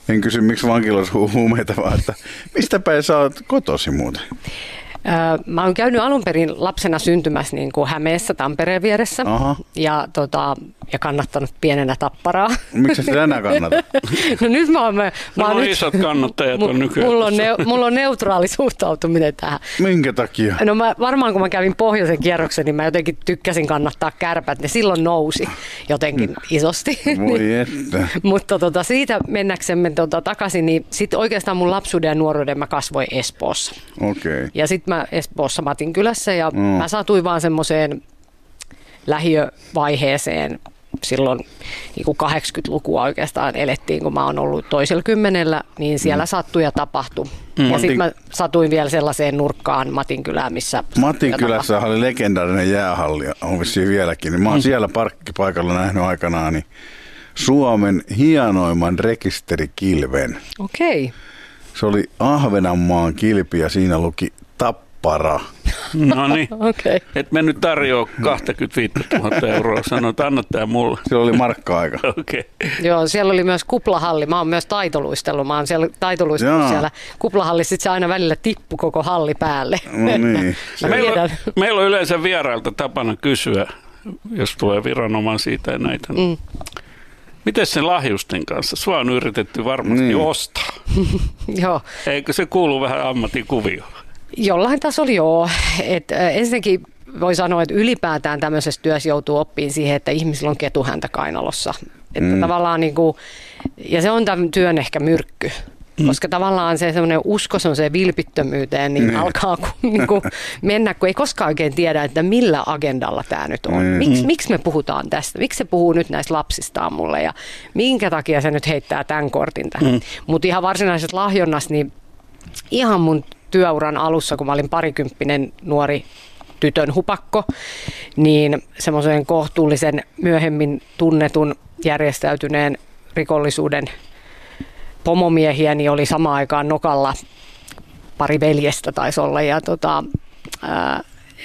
En kysy, miksi vankiloissa on huumeita, vaan että mistä päin sä oot kotosi muuten? Mä oon käynyt alun perin lapsena syntymässä niin kuin Hämeessä Tampereen vieressä ja, tota, ja kannattanut pienenä Tapparaa. Miksi sä enää kannata? No nyt mä oon... Mä, no, mä no nyt, isot kannattajat on nykyään. Mulla on, ne, mulla on neutraali suhtautuminen tähän. Minkä takia? No mä, varmaan kun mä kävin pohjoisen kierroksen, niin mä jotenkin tykkäsin kannattaa Kärpät. Ne silloin nousi jotenkin mm. isosti. Voi että. Mutta tota, siitä mennäksemme tota, takaisin, niin sitten oikeastaan mun lapsuuden ja nuoruuden mä kasvoin Espoossa. Okei. Okay. Ja sitten mä Espoossa Matinkylässä ja mm. mä satuin vaan semmoiseen lähiövaiheeseen. Silloin niin kuin kahdeksankymmentälukua oikeastaan elettiin, kun mä oon ollut toisella kymmenellä, niin siellä mm. sattui ja tapahtui. Mm. Ja sitten mä satuin vielä sellaiseen nurkkaan Matinkylään, missä... Matinkylässä oli legendaarinen jäähalli, on vissiin vieläkin. Niin mä oon mm. siellä parkkipaikalla nähnyt aikanaan niin Suomen hienoimman rekisterikilven. Okei. Okay. Se oli Ahvenanmaan kilpi ja siinä luki Tappara. No niin, okay. Et me nyt tarjoa kaksikymmentäviisituhatta euroa, sanoin, että anna tää mulle. Siellä oli markka-aika. Okay. Joo, siellä oli myös kuplahalli. Mä oon myös taitoluistellut. Mä oon siellä taitoluistellut Jaa. siellä kuplahallissa. Sitten se aina välillä tippui koko halli päälle. No niin. meillä, on, meillä on yleensä vierailta tapana kysyä, jos tulee viranomaan siitä ja näitä. Mm. Miten sen lahjusten kanssa? Sua on yritetty varmasti niin. ostaa. Joo. Eikö se kuulu vähän ammattikuvioon? Jollain tasolla joo. Et, äh, ensinnäkin voi sanoa, että ylipäätään tämmöisessä työssä joutuu oppimaan siihen, että ihmisillä on ketuhäntä kainalossa. Että mm. tavallaan niinku, ja se on tämän työn ehkä myrkky. Mm. Koska tavallaan se semmoinen usko se vilpittömyyteen niin mm. alkaa niinku mennä, kun ei koskaan oikein tiedä, että millä agendalla tämä nyt on. Mm. Miks, miksi me puhutaan tästä? Miksi se puhuu nyt näistä lapsistaan mulle ja minkä takia se nyt heittää tämän kortin tähän? Mm. Mutta ihan varsinaisessa lahjonnassa, niin ihan mun työuran alussa, kun mä olin parikymppinen nuori tytön hupakko, niin semmoisen kohtuullisen myöhemmin tunnetun järjestäytyneen rikollisuuden pomomiehiä, niin oli samaan aikaan nokalla pari veljestä taisi olla. Ja tota, ää,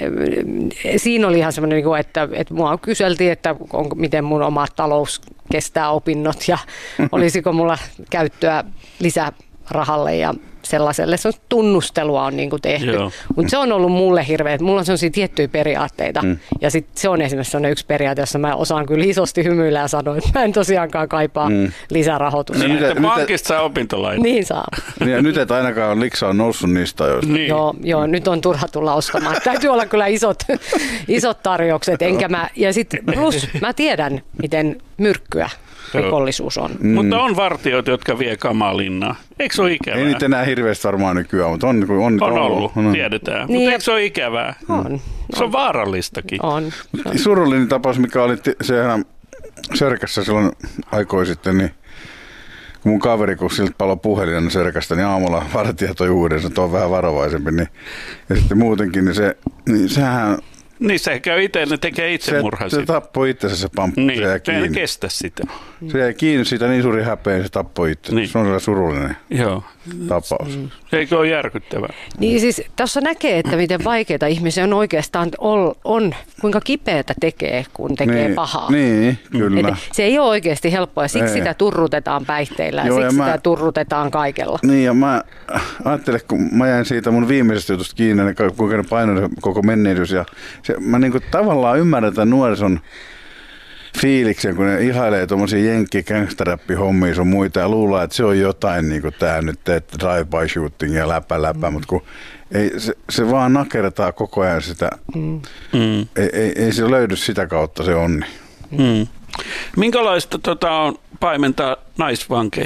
siinä oli ihan semmoinen, että, että mua kyseltiin, että onko, miten mun oma talous kestää opinnot ja olisiko mulla käyttöä lisärahalle ja sellaiselle. Se on tunnustelua on niin kuin tehty, mutta se on ollut mulle hirveä, että mulla on sellaisia tiettyjä periaatteita mm. ja sit se on esimerkiksi sellainen yksi periaate, jossa mä osaan kyllä isosti hymyillä ja sanoa, että mä en tosiaankaan kaipaa mm. lisärahoitusta. Niin, että pankista saa opintolaina. Niin saa. Niin, ja nyt et ainakaan liksa on noussut niistä ajoista. Niin. Joo, joo, nyt on turha tulla ostamaan. Täytyy olla kyllä isot, isot tarjoukset, enkä mä, ja sitten plus mä tiedän, miten myrkkyä rikollisuus on. Mm. Mutta on vartijoita, jotka vie kamaa linnaan. Eikö se ole ikävää? Ei niitä enää hirveästi varmaan nykyään, mutta on, on, on ollut, on. tiedetään. Niin, mutta eikö se ole ikävää? On. Se on vaarallistakin. On. on. Surullinen tapaus, mikä oli sehän Sörkässä silloin aikoi sitten, niin kun mun kaveri, kun siltä palo puhelin Sörkästä, niin aamulla vartija toi uuden, se on vähän varovaisempi. Niin, ja sitten muutenkin, niin, se, niin sehän... Niin se käy itse, ne tekee itsemurhaa. Se, se tappoi itsensä se pamppu. Niin, se jäi kiinni. Se ei kestä sitä. Se jäi kiinni siitä niin suuri häpeä, se tappoi itsensä. Niin. Se on sellainen surullinen Joo. tapaus. Mm. Se eikö ole järkyttävää? Niin siis tässä näkee, että miten vaikeita ihmisiä on oikeastaan, on, on kuinka kipeätä tekee, kun tekee niin, pahaa. Niin, kyllä. Et se ei ole oikeasti helppoa ja siksi ei. Sitä turrutetaan päihteillä ja Joo, siksi ja sitä mä, turrutetaan kaikella. Niin ja mä ajattelen, kun mä jäin siitä mun viimeisestä jutusta kiinni, niin kuinka painoin koko menneisyys ja se, mä niinku tavallaan ymmärrän tämän nuorison fiiliksen, kun ne ihailee tuommoisia jenkki-gangsteräppi-hommia sun muita ja luulee, että se on jotain niin kuin tää nyt, että drive-by shooting ja läpä läpä, mm. mutta kun ei, se, se vaan nakertaa koko ajan sitä, mm. ei, ei, ei se löydy sitä kautta se onni. Mm. Minkälaista tota, on paimentaa naisvankeja?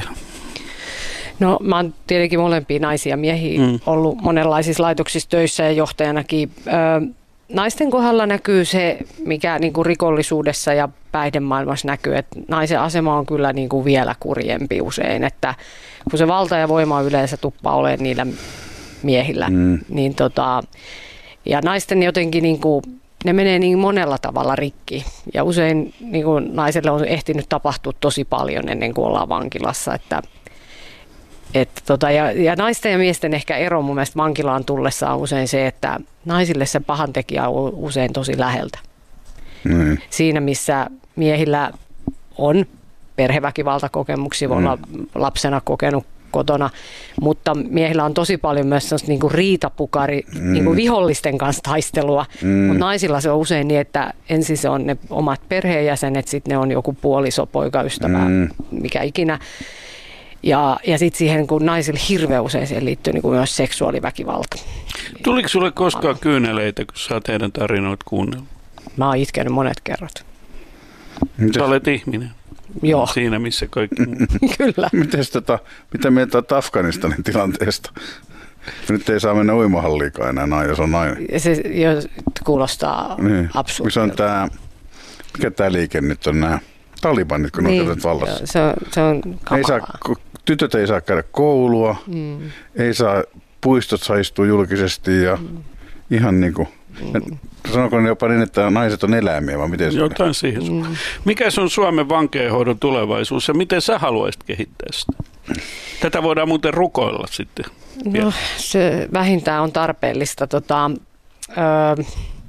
No mä oon tietenkin molempia naisia miehiä mm. ollut monenlaisissa laitoksissa töissä ja johtajanakin. Ö, Naisten kohdalla näkyy se, mikä niin kuin rikollisuudessa ja päihdemaailmassa näkyy, että naisen asema on kyllä niin kuin vielä kurjempi usein, että kun se valta ja voima yleensä tuppaa olemaan niillä miehillä, mm. niin tota, ja naisten jotenkin niin kuin, ne menee niin monella tavalla rikki ja usein niin kuin naiselle on ehtinyt tapahtua tosi paljon ennen kuin ollaan vankilassa, että Että tota, ja, ja naisten ja miesten ehkä ero mun mielestä vankilaan tullessa on usein se, että naisille se pahantekijä on usein tosi läheltä. Mm. Siinä missä miehillä on perheväkivaltakokemuksia, voi mm. olla lapsena kokenut kotona, mutta miehillä on tosi paljon myös sellaista niin kuin riitapukari, mm. niin kuin vihollisten kanssa taistelua, mm. mutta naisilla se on usein niin, että ensin se on ne omat perheenjäsenet, sitten ne on joku puoliso, poikaystävä, mm. mikä ikinä. Ja, ja sitten siihen, kun naisille hirveän usein siihen liittyy niin kuin myös seksuaaliväkivalta. Tuliko sulle koskaan kyyneleitä, kun sä oot heidän tarinoit kuunnellut? Mä oon itkenyt monet kerrat. Sä olet ihminen. Joo. Siinä, missä kaikki muu. Kyllä. Mites tota, mitä mieltä olet Afganistanin tilanteesta? Nyt ei saa mennä uimahalliikaan enää nainen, jos on nainen. Se jos kuulostaa niin absurdilta. Se on tää, mikä tämä liike nyt on, nämä talibanit, kun niin, on vallassa. Se on, se on ei saa, tytöt ei saa käydä koulua, mm. ei saa, puistot saa istua julkisesti ja mm. ihan niin kuin, mm. sanoiko ne jopa niin, että naiset on eläimiä, vai miten se jotain on? Siihen. Mm. Mikä on Suomen vankeinhoidon tulevaisuus ja miten sä haluaisit kehittää sitä? Tätä voidaan muuten rukoilla sitten. No, se vähintään on tarpeellista. Tota, öö,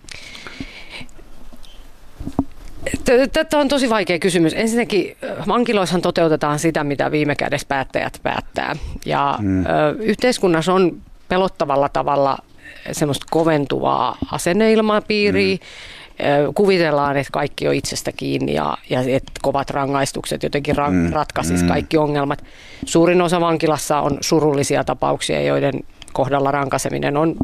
Tämä on tosi vaikea kysymys. Ensinnäkin vankiloissahan toteutetaan sitä, mitä viime kädessä päättäjät päättää. Ja mm. ö, yhteiskunnassa on pelottavalla tavalla semmoista koventuvaa asenneilmapiiriä. Mm. Kuvitellaan, että kaikki on itsestä kiinni ja, ja että kovat rangaistukset jotenkin ra- mm. ratkaisisi mm. kaikki ongelmat. Suurin osa vankilassa on surullisia tapauksia, joiden kohdalla rankaiseminen on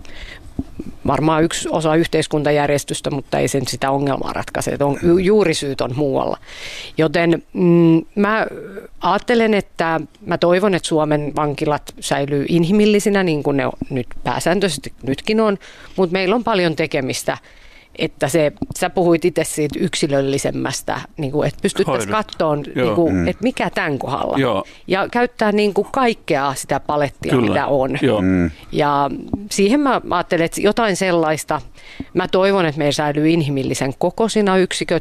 varmaan yksi osa yhteiskuntajärjestystä, mutta ei sen sitä ongelmaa ratkaise. On, juurisyyt on muualla. Joten mm, mä ajattelen, että mä toivon, että Suomen vankilat säilyy inhimillisinä, niin kuin ne nyt pääsääntöisesti nytkin on, mutta meillä on paljon tekemistä. Että se, sä puhuit itse siitä yksilöllisemmästä, niin kuin, että pystyttäisiin katsomaan, niin kuin, mm. että mikä tämän kohdalla. Joo. Ja käyttää niin kuin kaikkea sitä palettia, kyllä, mitä on. Mm. Ja siihen mä ajattelen, että jotain sellaista, mä toivon, että meillä säilyy inhimillisen kokoisina yksiköt.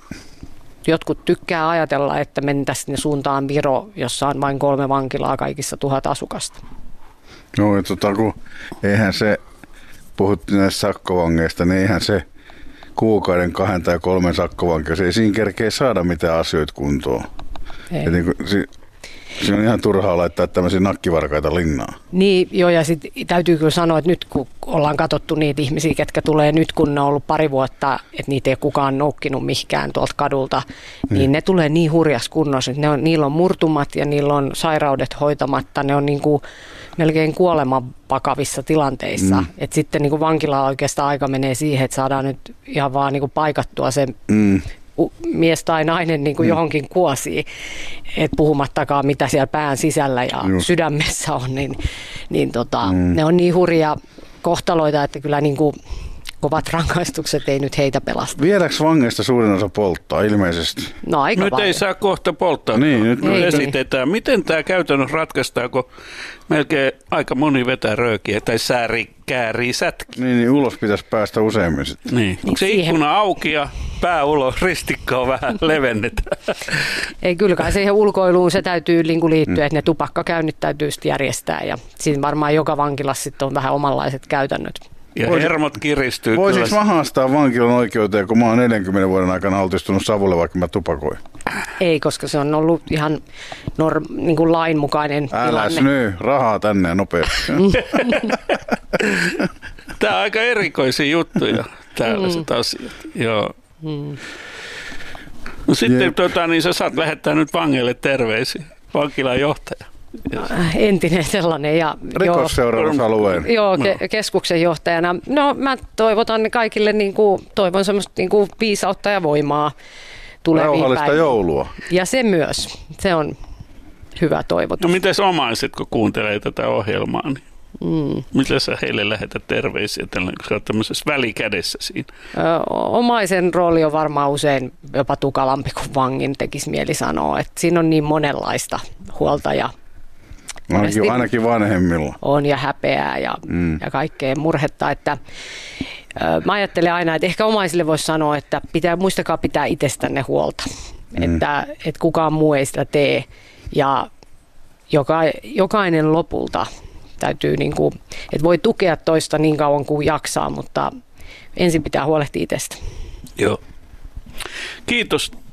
Jotkut tykkää ajatella, että mentäisiin suuntaan Viro, jossa on vain kolme vankilaa kaikissa tuhat asukasta. No, tota, kun eihän se, puhuttiin näistä sakkovangeista, niin eihän se kuukauden, kahden tai kolmen sakkovankeus, ei siinä kerkeä saada mitään asioita kuntoon. Niin kuin, si, siinä on ihan turhaa laittaa tämmöisiä nakkivarkaita linnaan. Niin, joo, ja sitten täytyy kyllä sanoa, että nyt kun ollaan katsottu niitä ihmisiä, ketkä tulee nyt, kun ne on ollut pari vuotta, että niitä ei kukaan noukkinut mihinkään tuolta kadulta, niin, niin ne tulee niin hurjas kunnossa, että ne on, niillä on murtumat ja niillä on sairaudet hoitamatta, ne on niin kuin melkein kuoleman vakavissa tilanteissa. Mm. Et sitten niin kuin vankilaa oikeastaan aika menee siihen, että saadaan nyt ihan vaan niin kuin paikattua se mm. mies tai nainen niin kuin mm. johonkin kuosiin. Et puhumattakaan mitä siellä pään sisällä ja Just. sydämessä on, niin, niin tota, mm. ne on niin hurjia kohtaloita, että kyllä niin kuin kovat rangaistukset ei nyt heitä pelasta. Viedäänkö vangeista suurin osa polttaa ilmeisesti? No aika Nyt paljon. Ei saa kohta polttaa. Niin, nyt ei, esitetään. Niin. Miten tämä käytännössä ratkaistaan, kun melkein aika moni vetää röökiä tai sääri, käärii sätkiä? Niin, niin ulos pitäisi päästä useammin sitten. Niin. Onko se siihen ikkuna auki ja pää ulos, ristikka on vähän levennetään? Ei kylläkään siihen ulkoiluun se täytyy liittyä, mm. että ne tupakkakäynnit täytyy järjestää ja siinä varmaan joka vankilassa sitten on vähän omanlaiset käytännöt. Ja Vois, hermot kiristyy. Voisiko mä haastaa vankilan oikeuteen, kun mä oon neljänkymmenen vuoden aikana altistunut savulle, vaikka mä tupakoin? Ei, koska se on ollut ihan norm, niin kuin lainmukainen Äläs tilanne. nyt, rahaa tänne ja nopeasti. Tämä on aika erikoisia juttuja, tällaiset mm. asiat. Joo. Mm. No sitten tota, niin sä saat lähettää nyt vangeille terveisiä, vankilan johtaja. Entinen sellainen. Ja, Rikosseuraamusalueen. Joo, ke- keskuksen johtajana. No mä toivotan kaikille niin kuin, toivon semmoista niin kuin viisautta ja voimaa tuleviin Rauhallista päivään. Joulua. Ja se myös. Se on hyvä toivotus. No mites omaiset, kun kuuntelee tätä ohjelmaa, niin mm. miten sä heille lähetät terveisiä, kun sä oot tämmöisessä välikädessä siinä? Ö, omaisen rooli on varmaan usein jopa tukalampi kuin vangin, tekisi mieli sanoa. Et siinä on niin monenlaista huolta ja Ainakin, ainakin vanhemmilla. On ja häpeää ja, mm. ja kaikkea murhetta. Että, ö, mä ajattelen aina, että ehkä omaisille voisi sanoa, että pitää, muistakaa pitää itsestänne huolta. Mm. Että, että kukaan muu ei sitä tee. Ja joka, jokainen lopulta täytyy, niin kuin, että voi tukea toista niin kauan kuin jaksaa, mutta ensin pitää huolehtia itsestä. Joo. Kiitos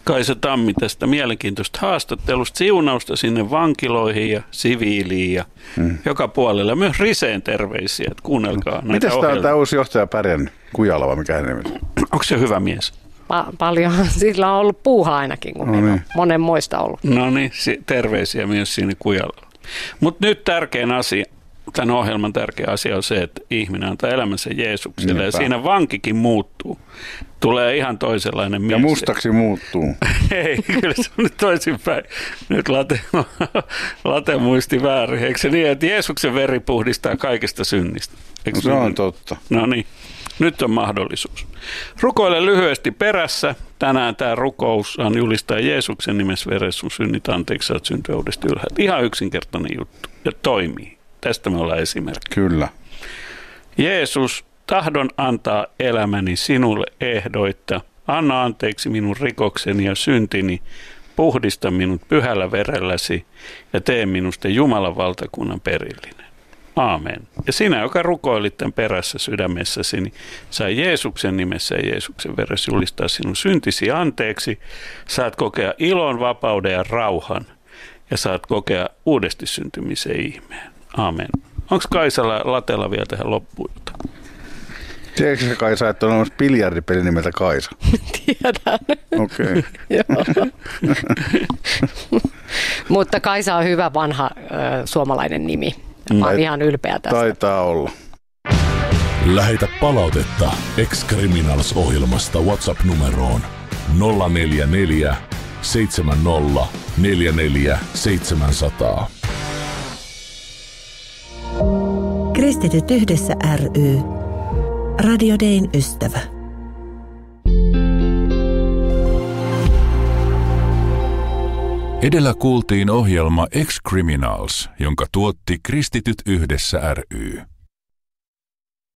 Kaisa Tammi tästä mielenkiintoista haastattelusta. Siunausta sinne vankiloihin ja siviiliin ja hmm. joka puolella. Myös Riseen terveisiä, että kuunnelkaa näitä Mites ohjelmia. tämä uusi johtaja pärjännyt? Kujala vai mikä hänen nimi? Onko se hyvä mies? Pa- paljon. Sillä on ollut puuhaa ainakin, kun no niin. monen muista ollut. No niin, terveisiä myös sinne Kujalalla. Mutta nyt tärkein asia, tämän ohjelman tärkeä asia on se, että ihminen antaa elämänsä Jeesukselle. Niinpä. Ja siinä vankikin muuttuu. Tulee ihan toisenlainen mies. Ja mustaksi muuttuu. Ei, kyllä se on nyt toisinpäin. Nyt late, late muisti väärin. Eikö se niin, että Jeesuksen veri puhdistaa kaikesta synnistä? No, se on totta. No niin, nyt on mahdollisuus. Rukoile lyhyesti perässä. Tänään tämä rukous on julistaa Jeesuksen nimessä veressä sun synnit anteeksi, saat syntyä uudesti ylhäältä. Ihan yksinkertainen juttu ja toimii. Tästä me ollaan esimerkki. Kyllä. Jeesus, tahdon antaa elämäni sinulle ehdoitta. Anna anteeksi minun rikokseni ja syntini. Puhdista minut pyhällä verelläsi ja tee minusta Jumalan valtakunnan perillinen. Aamen. Ja sinä, joka rukoilit tämän perässä sydämessäsi, niin sai Jeesuksen nimessä ja Jeesuksen veressä julistaa sinun syntisi anteeksi. Saat kokea ilon, vapauden ja rauhan ja saat kokea uudesti syntymisen ihmeen. Aamen. Onko Kaisalla Latella vielä tähän loppuun jotain? Tiedätkö se Kaisa, että on olemassa biljardipeli nimeltä Kaisa? Tiedän. Okei. Okay. Mutta Kaisa on hyvä vanha ö, suomalainen nimi. Mä oon ihan ylpeä tästä. Taitaa olla. Lähetä palautetta Ex-Criminals-ohjelmasta WhatsApp-numeroon nolla neljä neljä seitsemän nolla neljä neljä seitsemän nolla nolla. Kristityt yhdessä ry. Radio Dayn ystävä. Edellä kuultiin ohjelma Ex-Criminals, jonka tuotti Kristityt yhdessä ry.